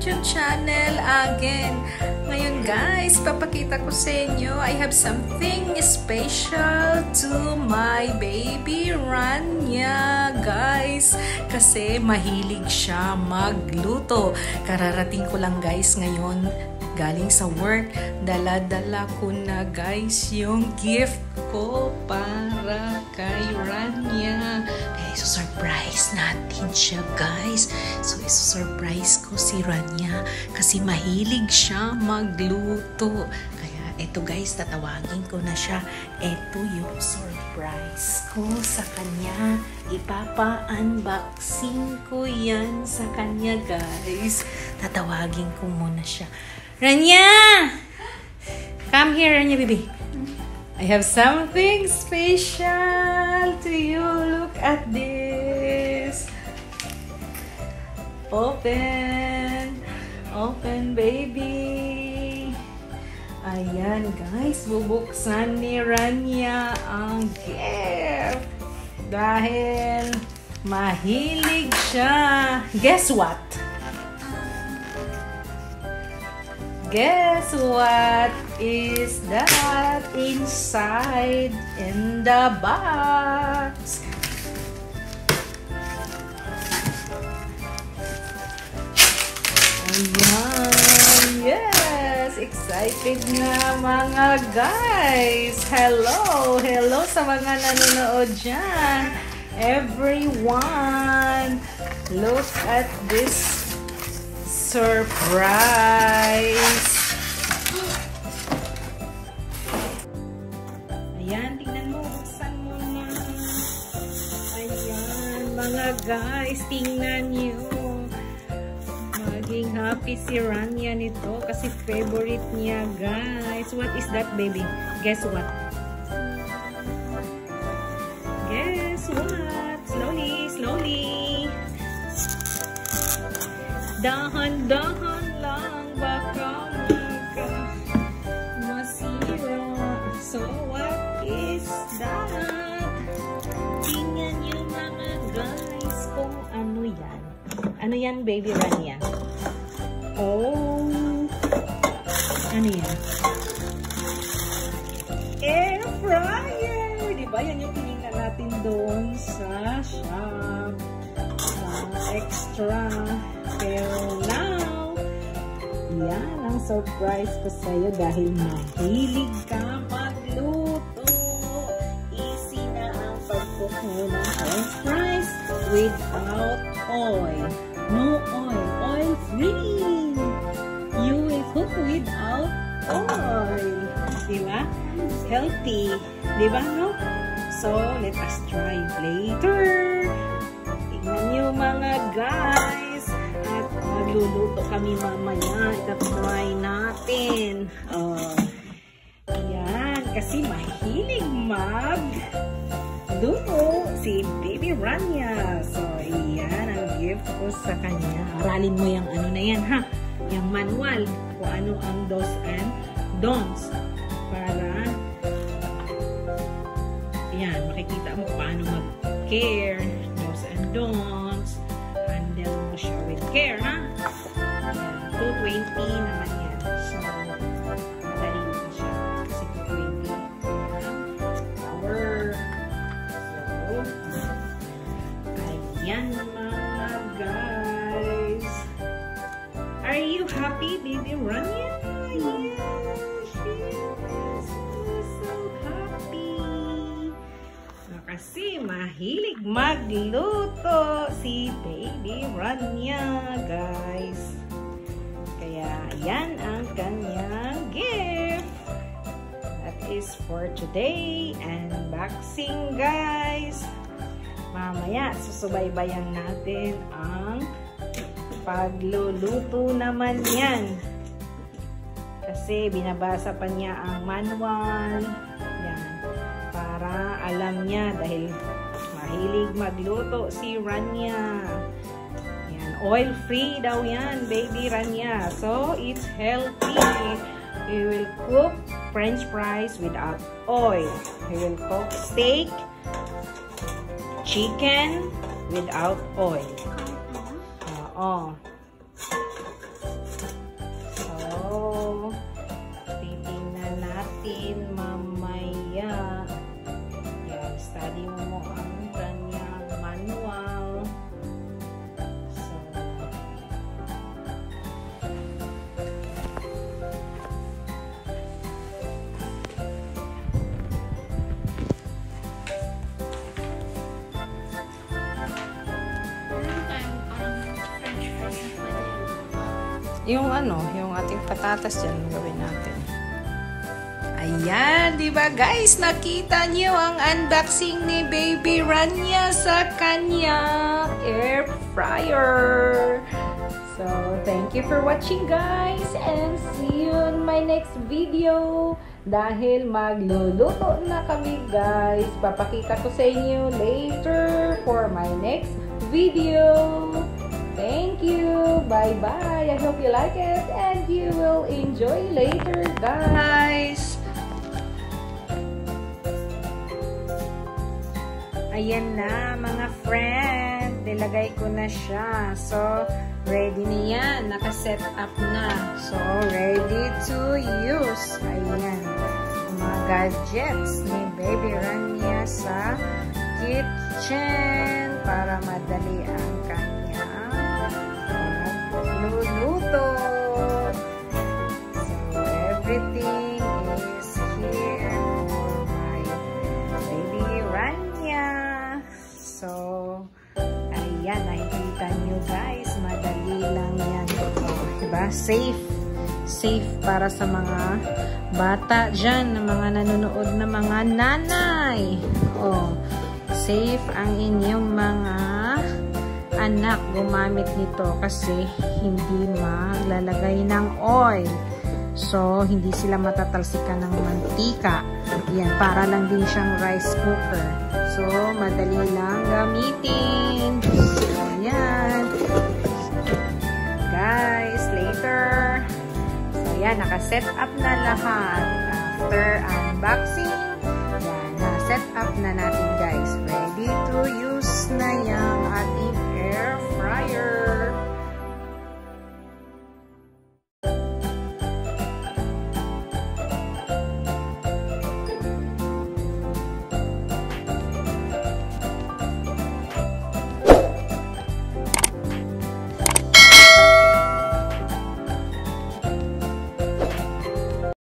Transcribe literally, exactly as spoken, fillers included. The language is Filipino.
YouTube channel again. Ngayon guys, papakita ko sa inyo, I have something special to my baby Rania guys. Kasi mahilig siya magluto. Kararating ko lang guys ngayon galing sa work. Dala-dala ko na guys yung gift ko para kay Rania. Kaya iso-surprise natin siya guys. So iso-surprise ko si Rania kasi mahilig siya magluto. Kaya eto guys, tatawagin ko na siya. Eto yung surprise ko sa kanya. Ipapa-unboxing ko yan sa kanya guys. Tatawagin ko muna siya. Rania! Come here, Rania, baby. I have something special to you. Look at this. Open. Open, baby. Ayan, guys. Bubuksan ni Rania ang gift. Dahil mahilig siya. Guess what? Guess what is that inside in the box? Ayan, yes! Excited na mga guys! Hello! Hello sa mga nanonood dyan! Everyone! Look at this surprise! Ayan, tingnan mo. Buksan mo na. Ayan, mga guys, tingnan nyo. Maging happy si Rania nito kasi favorite niya, guys. What is that, baby? Guess what? Guess what? Slowly, slowly. Dahan-dahan lang baka magka masira. So what is that? Tingnan niyo mga guys kung ano yan. Ano yan, baby Rania? Oh, ano yan? Air fryer! Diba yan yung tinignan natin doon sa shop? Uh, extra. Pero now, yan ang surprise ko sa'yo dahil mahilig ka magluto. Easy na ang pag-cook mo ng french fries without oil. No oil. Oil free. You will cook without oil. Diba? Healthy. Diba, no? So, let us try later. Tingnan nyo mga guys. At magluluto kami mamaya. Ita-try natin. Uh, yan. Kasi mahilig mag-luto si Baby Rania. So, yan ang gift ko sa kanya. Aralin mo yung ano na yan, ha? Yung manual. Kung ano ang do's and don'ts. Para, yan, makikita mo paano mag-care. Do's and don'ts. Handle mo siya with care, ha? two twenty naman yan. So, madali mo siya. Kasi two twenty power. So, ayan mga guys. Are you happy, baby Rania? Yes, yes. So happy. Kasi mahilig magluto si Baby Rania, guys. Kaya, yan ang kanyang gift. That is for today. Unboxing, guys. Mamaya, susubaybayan natin ang pagluluto naman yan. Kasi, binabasa pa niya ang manual. Yan. Para alam niya dahil mahilig magluto si Rania. Yan, oil free daw yan, baby Rania. So, it's healthy. We will cook french fries without oil. We will cook steak, chicken without oil. Oo. yung ano, yung ating patatas dyan, gawin natin. Ayan, di ba guys? Nakita niyo ang unboxing ni Baby Rania sa kanyang air fryer. So, thank you for watching guys and see you in my next video. Dahil magluluto na kami guys. Papakita ko sa inyo later for my next video. Thank you. Bye-bye. I hope you like it and you will enjoy later, guys. Ayan na, mga friend. Nilagay ko na siya. So, ready na yan. Naka-set up na. So, ready to use. Ayan. Mga gadgets ni Baby Rania sa kitchen para madali ang kanya luluto. So, everything is here for my Baby Rania. So, ayan, nakikita nyo guys, madali lang yan. Oh, diba? Safe. Safe para sa mga bata dyan, na mga nanonood na mga nanay. Oh, safe ang inyong mga anak gumamit nito kasi hindi maglalagay ng oil. So, hindi sila matatalsikan ng mantika. Yan, para lang din siyang rice cooker. So, madali lang gamitin. So, yan. Guys, later. So, yan, naka-set up na lahat. After unboxing, yan, na-set up na natin guys. Ready to use na yan.